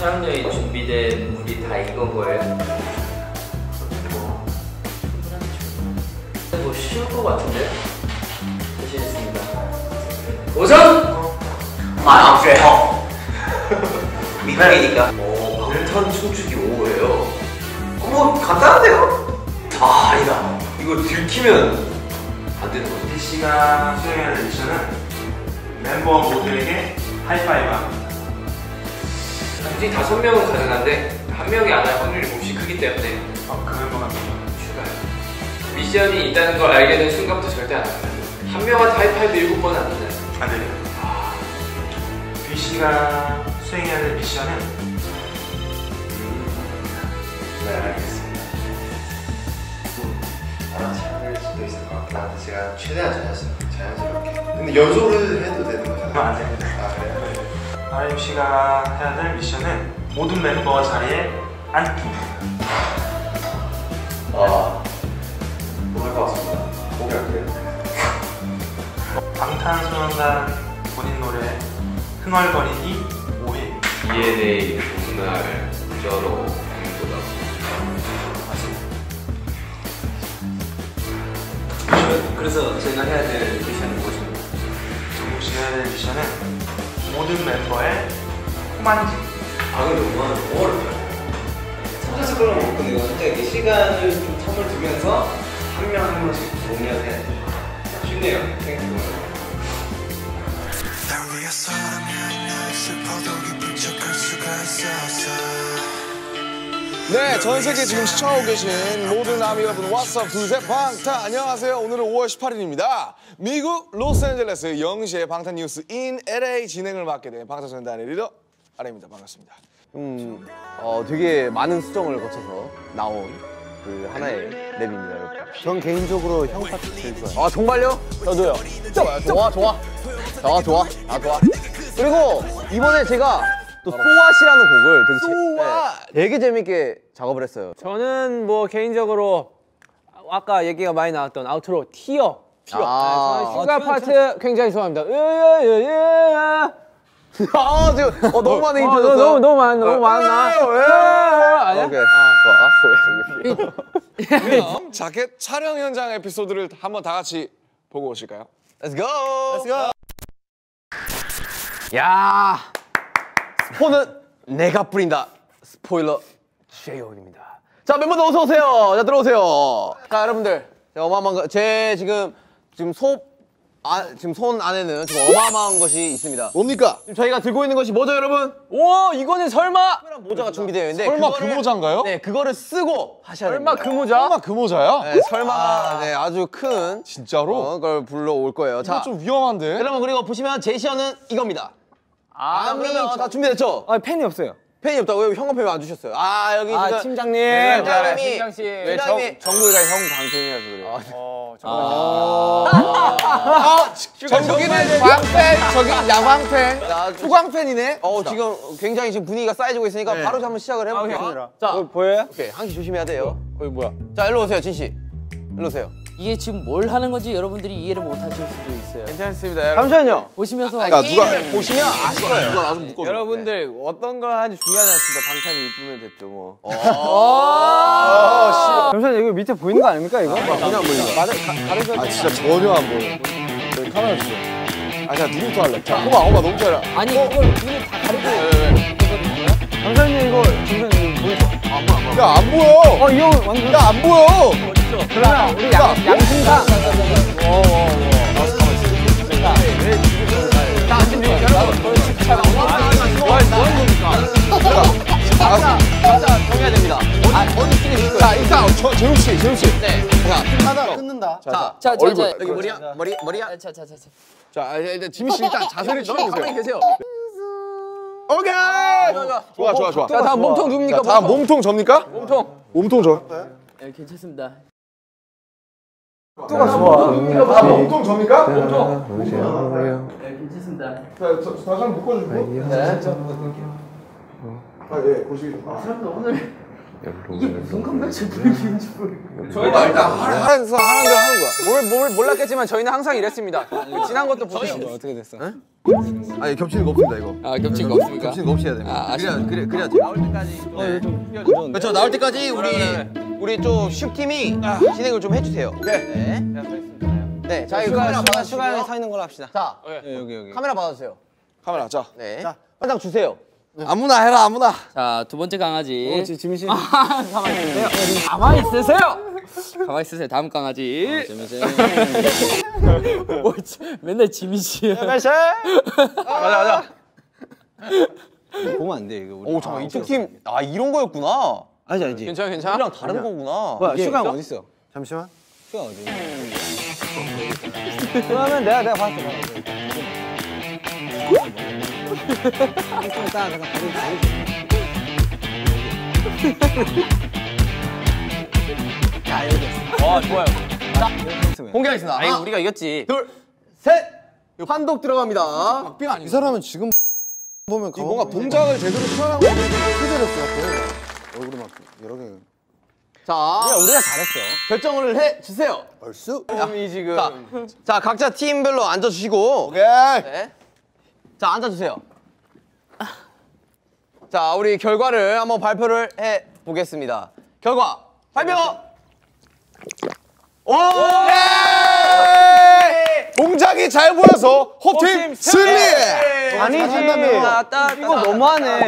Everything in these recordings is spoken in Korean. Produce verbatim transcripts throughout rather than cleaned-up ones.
촬영장에 준비된 물이 다 익은 거예요? 뭐, 뭐 쉬울 것 같은데? 자신 있습니다. 오전! 아, 그래요. 미국이니까. 오, 방탄 춤추기 오예요. 뭐 간단한데요? 아, 아니다. 이거 들키면 안 되는 거죠. 씨가 수행하는 미션은 멤버 모두에게 하이파이브 합니다. 굳이 다섯 명은 가능한데 한 명이 안 할 확률이 몹시 크기 때문에 어, 그 멤버가 추가요. 미션이 있다는 걸 알게 된 순간부터 절대 안 합니다. 한 명한테 하이파이브 일곱 번 안 되나요? 안 돼요. 아... 귀씨가 수행해야 될 미션은 네, 알겠습니다. 알아차릴 수도 있을 것 같긴 한데 제가 최대한 자연스럽게, 자연스럽게. 근데 연속으로 해도 되는 거잖아요? 안 됩니다. 아, 그래요? 네. 아임씨가 해야 될 미션은 모든 멤버 자리에 앉기. 아, 못할 것 같습니다. 포기할게요. 방탄소년단 본인 노래 흥얼거리기 오 일. 디엔에이 정말 저로 공부다. 그래서 제가 해야 될 미션은 무엇입니까? 정국씨가 해야 될 미션은 모든 멤버의 코만지. 아 근데 이거는 너무 어렵다. 혼자서 그런 거 못 끝내고 진짜 이게 시간을 좀 텀을 두면서 한 명 한 명씩 정리해야 돼. 쉽네요. 생각해보면. 네, 전 세계 지금 시청하고 계신 모든 아미 여러분, 왓썹 둘셋 방탄 안녕하세요. 오늘은 오월 십팔일입니다. 미국 로스앤젤레스 영시의 방탄 뉴스 인 엘에이 진행을 맡게 된 방탄소년단의 리더 아레입니다. 반갑습니다. 음, 어, 되게 많은 수정을 거쳐서 나온 그 하나의 랩입니다, 여러분. 전 개인적으로 형 파트 제일 좋아요. 아, 정말요? 저도요. 좋아, 좋아, 좋아. 아, 좋아. 아, 좋아. 그리고 이번에 제가 또 소왓이라는 곡을 되게, 제, 네, 되게 재밌게 작업을 했어요. 저는 뭐 개인적으로 아까 얘기가 많이 나왔던 아우트로 티어. 티어. 아, 네, 저는 슈가 아, 파트 굉장히 좋아합니다. 으여여여. 아, 지금 어, 너무 많은 어, 힌트 줬어. 너무 너무 많아, 너무 많아. 아니야? 오케이. 좋아. 그럼 자켓 촬영 현장 에피소드를 한번 다 같이 보고 오실까요? Let's go. Let's go. 야, 스포는 내가 뿌린다. 스포일러 제이홉입니다. 자, 멤버들 어서 오세요. 자, 들어오세요. 자, 여러분들, 어마어마한 거, 제 지금 지금 소 아, 지금 손 안에는 지금 어마어마한 것이 있습니다. 뭡니까? 지금 저희가 들고 있는 것이 뭐죠, 여러분? 오, 이거는 설마? 특별한 모자가 준비되어 있는데 설마 그거를- 그 모자인가요? 네, 그거를 쓰고 하셔야 설마 됩니다. 그 모자? 설마 그 모자야? 네, 설마가 네, 아주 큰 진짜로? 어, 걸 불러올 거예요. 이거 자, 좀 위험한데? 여러분 그리고 보시면 제시어는 이겁니다. 아, 아, 그러면 다 준비됐죠? 아, 펜이 없어요. 펜이 없다고? 왜 현관펜 안 주셨어요? 아, 여기 아, 지금 팀장님. 네, 아, 팀장님이- 팀장 씨. 왜 정- 정국이가 형 방송이라서 그래요. 아, 아, 전국이는 광팬, 저기 야광팬, 자, 투광팬이네. 어, 지금 굉장히 지금 분위기가 쌓여지고 있으니까 바로 한번 시작을 해볼게요. 자, 어, 보여요? 오케이, 한시 조심해야 돼요. 거기 뭐야? 자, 일로 오세요, 진 씨. 일로 오세요. 이게 지금 뭘 하는 건지 여러분들이 이해를 못 하실 수도 있어요. 괜찮습니다, 여러분. 잠시만요. 보시면서 야, 누가 보시면 아실 거예요. 누가 나좀 묶어줘. 여러분들 어떤 걸 하는지 중요하지 않습니다. 방탄이 이쁘면 됐죠, 뭐. 아, 잠시만요. 이거 밑에 보이는 거 아닙니까, 이거? 그냥 보이는 거. 가려서. 아, 진짜 전혀 안 보여. 여기 카메라 주세요. 아, 그냥 누구부터 할래? 자, 호박, 호박 너무 잘해. 아니 이걸 눈을 다 가리고 이거든요. 잠시만요, 이거 잠시만요, 이거 보이죠? 야, 안 보여. 어, 이 형 완전. 야, 안 보여. 그러면 우리 양, 양심상. 자, 지금 여러분. 자, 뭐 하는 겁니까? 알았어. 진짜 정해야 됩니다. 어디, 어디 찍으실 거예요? 자, 일단 저, 재욱 씨, 재욱 씨. 네. 자, 하다 끊는다. 자, 자, 자, 얼굴. 자, 여기 머리야? 머리, 머리야? 자, 자, 자, 자. 자, 일단 지민 씨 일단 자세를 가만히 취해보세요. 계세요. 오케이! 좋아, 좋아, 좋아. 자, 다음 몸통 누굽니까? 자, 다음 몸통 접니까? 몸통. 몸통 저. 네, 괜찮습니다. 뚜가 좋아. 아, 몸통 접니까? 네, 괜찮습니다. 자, 저, 저, 다시 한번 묶어주시고. 네. 아, 예, 보시기. 아, 오늘 저희는 일단 하는 서 하는 대로 하는 거야. 뭘, 뭘 몰랐겠지만 저희는 항상 이랬습니다. 지난 것도 보세요. 어떻게 됐어? 아니 겹치는 거 없습니다 이거. 아 겹친 거 없습니까? 겹치는 거 없이 해야 됩니다. 아, 그래야 그래 그래야 돼. 나올 때까지. 어, 이거 좀 그렇죠. 나올 때까지 우리 우리 좀 슈팀이 진행을 좀 해주세요. 네. 네. 자 이거 슈가 슈가에 서 있는 걸로 합시다. 자 여기 여기 카메라 받아주세요. 카메라 자. 네. 자 한 장 주세요. 아무나 해라 아무나. 자, 두 번째 강아지. 어, 지민 씨. 가만히 있으세요. 가만히 있으세요. 가만히 있으세요. 다음 강아지. 뭐, 맨날 지민 씨. 가자 가자. 보면 안 돼 이거. 오 잠깐 이쪽 팀 아 이런 거였구나. 아니지 아니지. 괜찮아 괜찮아. 이랑 다른 거구나. 뭐야 슈가 어디 있어? 잠시만. 슈가 어디? 그러면 내가 내가 봤어. 와 좋아요. 자 공개하겠습니다. 아니, 하나, 우리가 이겼지. 둘, 셋. 환독 들어갑니다. 빙 아니. 이 사람은 지금 보면 이 뭔가 동작을 제대로 표현하고 크들였어. 얼굴이 막 여러 개. 자 우리가 잘했어. 결정을 해 주세요. 얼쑤? 이 지금. 자, 자 각자 팀별로 앉아 주시고. 오케이. 네. 자 앉아 주세요. 자 우리 결과를 한번 발표를 해 보겠습니다. 결과 발표. 오! 동작이 잘 보여서 호팀 승리. 아니지. 이거 너무하네.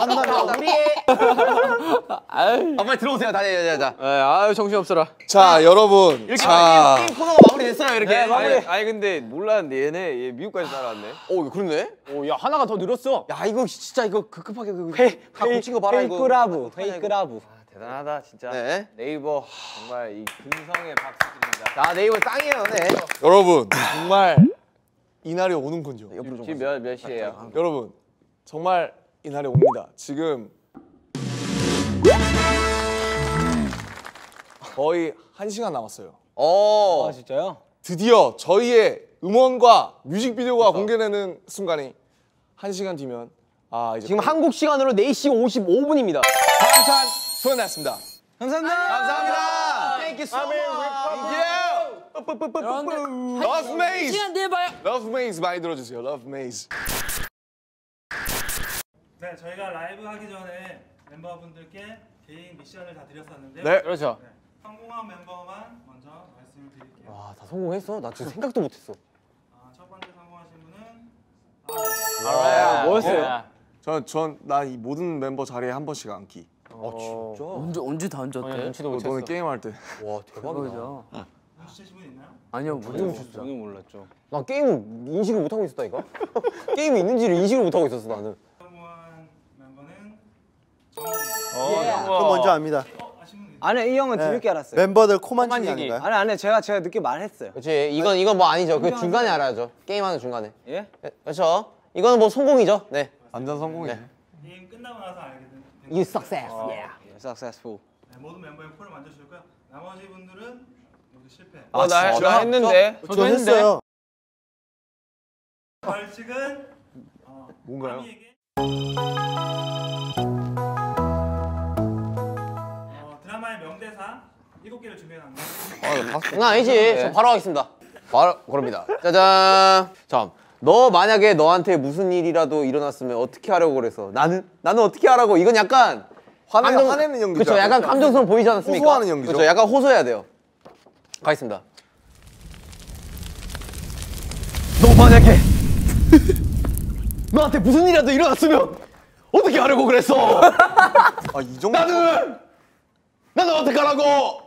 아, 빨리 들어오세요. 다시 자, 자. 아유 정신 없어라. 자 여러분. 이렇게 자. 게임 코너가 마무리됐어요. 이렇게. 아니, 아니 근데 몰랐는데 얘네 얘 미국까지 따라왔네. 오, 그렇네. 오, 야 하나가 더 늘었어. 야, 이거 진짜 이거 급급하게 그 회이 다 고친 거 봐라 이거. 페이크라브. 페이크라브. 대단하다, 진짜. 네. 네이버 정말 이 근성의 박수 드립니다. 자, 네이버 짱이에요. 네. 여러분 정말 이날이 오는군요. 지금 몇 몇 시예요? 여러분 정말 이날이 옵니다. 지금 거의 한 시간 남았어요. 어. 아 진짜요? 드디어 저희의 음원과 뮤직비디오가 공개되는 순간이 한 시간 뒤면 아 이제 지금 한국 시간으로 네 시 오십오 분입니다. 방탄 소년이었습니다. 감사합니다. 감사합니다. Thank you so much. Love Maze. 시간 뒤에 봐요. Love Maze 많이 들어주세요. Love Maze. 네, 저희가 라이브 하기 전에 멤버분들께 개인 미션을 다 드렸었는데요. 네. 그렇죠. 네, 성공한 멤버만 먼저 말씀을 드릴게요. 와, 다 성공했어? 나 진짜 생각도 못했어. 아, 첫 번째 성공하신 분은 아, 뭐였어요? 전전나 이 모든 멤버 자리에 한 번씩 앉기. 아, 진짜? 언제 언제 다 앉았대? 눈치도 너, 너네 게임할 때. 와, 대박이다. 눈치채신 분 있나요? 아니요, 못 저는 몰랐죠. 나 게임을 인식을 못하고 있었다니까? 게임이 있는지를 인식을 못하고 있었어, 나는. 성공한 멤버는 저 먼저 압니다. 어, 아신 분 있나요? 아니 이 형은 네. 뒤늦게 알았어요. 멤버들 코만지기 아닌가요? 아니 아니 제가 제가 늦게 말했어요. 그렇지, 이건, 이건 뭐 아니죠. 그 중간에 알아야죠. 게임하는 중간에. 예? 네, 그렇죠. 이거는 뭐 성공이죠. 네. 완전 성공이네. 게임 끝나고 나서 알게 된 You success. Yeah. Successful. 네, 모든 멤버의 코를 만져주셨고요. 나머지 분들은 모두 실패. 어, 나, 진짜? 나 했는데. 저 했어요. 벌칙은 어, 뭔가요? 아미에게 어, 드라마의 명대사 일곱 개를 준비해놨는데 장난 아니지. 저 바로 하겠습니다. 바로 그럽니다. 짜잔. 자, 너 만약에 너한테 무슨 일이라도 일어났으면 어떻게 하려고 그래서? 나는? 나는 어떻게 하라고? 이건 약간 화내, 화내는 연기죠. 그렇죠. 약간 감정스러운 보이지 않았습니까? 호소하는 연기죠. 그렇죠. 약간 호소해야 돼요. 가겠습니다. 너 만약에 너한테 무슨 일이라도 일어났으면 어떻게 하려고 그랬어? 아이 정도. 나는 나는 어떻게 하라고?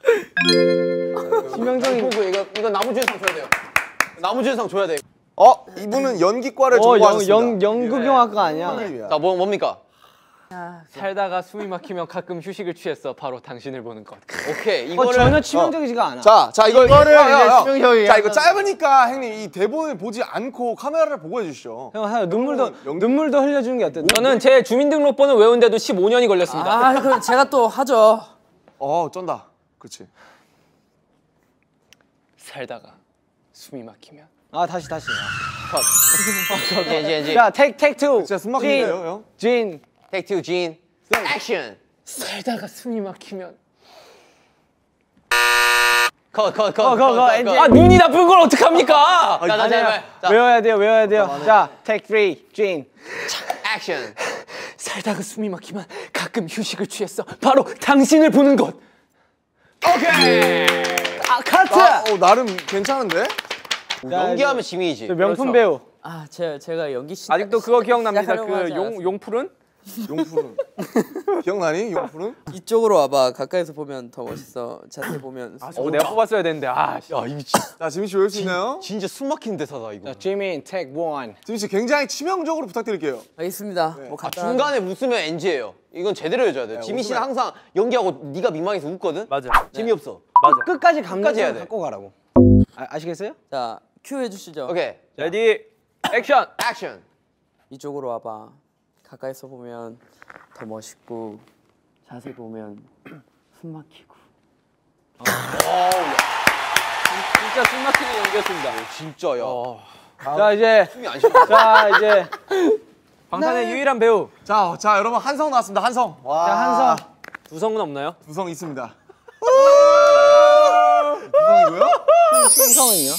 치명적인. 포그 이거 이거 나무주연상 줘야 돼요. 나무주연상 줘야 돼. 어 이분은 연기과를 어, 전공하셨습니다. 영, 연극영화과 아니야? 자, 뭐 뭡니까? 살다가 숨이 막히면 가끔 휴식을 취했어. 바로 당신을 보는 것. 오케이 어, 이거를 전혀 치명적이지가 않아. 자, 자 이걸 이거를 야, 야, 이제 야. 수명형이 자 이거 약간- 짧으니까 형님 이 대본을 보지 않고 카메라를 보고 해주시죠. 형, 형 눈물도 연- 눈물도 흘려주는 게 어때? 저는 제 주민등록번호 외운데도 십오 년이 걸렸습니다. 아, 그럼 제가 또 하죠. 어 쩐다. 그렇지. 살다가 숨이 막히면 아 다시 다시. 엔지 엔지 자, 택 택 투. 진짜 숨 막히네요, 형. 진. 테이크 투 진 액션 살다가 숨이 막히면. 컷컷컷컷컷 아 눈이 나쁜 걸 어떡합니까? 자, 다시 해봐. 자, 외워야 돼요, 외워야 돼요. 자, take three, 진. 액션. 살다가 숨이 막히면 가끔 휴식을 취했어. 바로 당신을 보는 것. 오케이. 아, 카트! 아, 어, 나름 괜찮은데? 연기하면 지민이지. 명품 배우. 아, 제가 제가 연기 시 아직도 그거 기억납니다. 시작하려고 하지 그 용, 않았어요. 용풀은? 용푸른. 기억나니? 용푸른? 이쪽으로 와봐. 가까이서 보면 더 멋있어. 자세히 보면. 아, 저거 내가 뽑았어야 되는데. 아, 씨. 야, 이거 진짜, 자, 지민 씨 외울 수 있나요? 진짜 숨 막히는 대사다 이거. 자, 지민, take one. 지민 씨 굉장히 치명적으로 부탁드릴게요. 알겠습니다. 뭐 아, 간단한. 중간에 웃으면 엔지예요. 이건 제대로 해줘야 돼. 지민 씨는 항상 연기하고 네가 민망해서 웃거든. 맞아. 재미없어. 맞아. 끝까지 끝까지 해야 감각을 돼. 갖고 가라고. 아, 아시겠어요? 자, 큐 해주시죠. 오케이. 레디, 액션! 액션. 이쪽으로 와봐. 가까이서 보면 더 멋있고 자세히 보면 숨 막히고. 진짜 숨 막히는 연기였습니다. 진짜야. 자, 이제. 숨이 안 쉬어. 자, 이제. 방탄의 유일한 배우. 자, 자, 여러분 한성 나왔습니다. 한성. 와. 자, 한성. 두성은 없나요? 두성 있습니다. 두성이고요? 충성은요?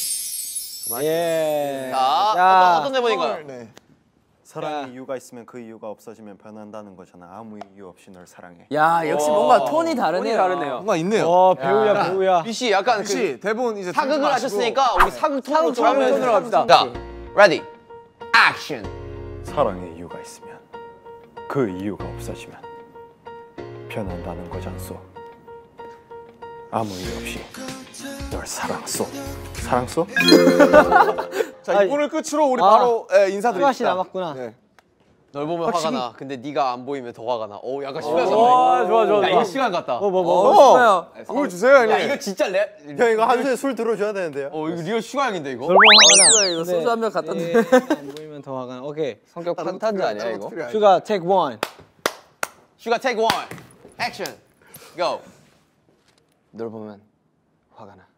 예. 자, 자, 어떤, 어떤 대본인가요? 네. 사랑의 이유가 있으면 그 이유가 없어지면 변한다는 거잖아. 아무 이유 없이 널 사랑해. 야, 역시 뭔가 톤이 다르네요. 톤이 다르네요. 뭔가 있네요. 어, 배우야, 배우야. B 씨 약간 혹시 그 대본 이제 사극을 들지 마시고. 하셨으니까 우리 사극 톤으로 좀 사극 하면 톤으로 갑시다. 자, 레디, 액션. 사랑의 이유가 있으면 그 이유가 없어지면 변한다는 거잖소. 아무 이유 없이 널 사랑쏘. 사랑쏘? 자, 이분을 끝으로 우리 바로 예, 인사드립니다. 수아 씨 남았구나. 네. 널 보면 화가 나. 근데 네가 안 보이면 더 화가 나. 오, 약간 시간 오, 같네. 좋아, 좋아, 야, 좋아. 이거 시간 같다. 뭐, 뭐, 뭐. 어, 뭐. 좋아요. 물 주세요, 형님. 야, 이거 진짜 레. 형 이거 한 손에 술 들어줘야 되는데요. 어, 이거 리얼 슈가형인데 이거. 넓어 화가 좋아요. 이거 소주 한 병 갖다 네, 내. 안 보이면 더 화가 나. 오케이. 성격 판타지 아니야 이거? 슈가, take one. 슈가 테이크 원. 액션. 고. 널 보면 화가 나.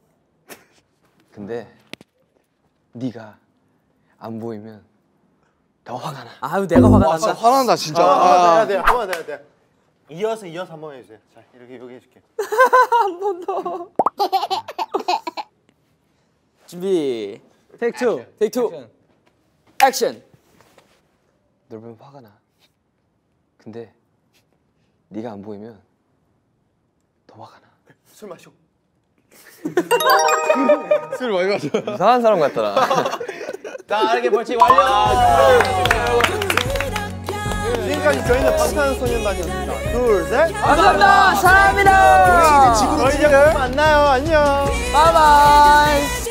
근데 네가 안 보이면 더 화가 나. 아유, 내가 화가 아, 난다. 진짜 화난다, 진짜. 한번 더 아, 해야 돼. 한 번 더 해야 돼. 이어서 이어서 한 번 해주세요. 자 이렇게 여기 해줄게. 준비. take two. 테이크 투. 액션. 널 보면 화가 나. 근데 네가 안 보이면 더 화가 나. 술 마셔. 술 많이 마셔. 이상한 사람 같더라. 자, 이렇게 벌칙 완료. 지금까지 저희는 방탄소년단이었습니다. 둘, 셋. 감사합니다. 사랑합니다. 저희 이제 만나요. 안녕. 바이바이.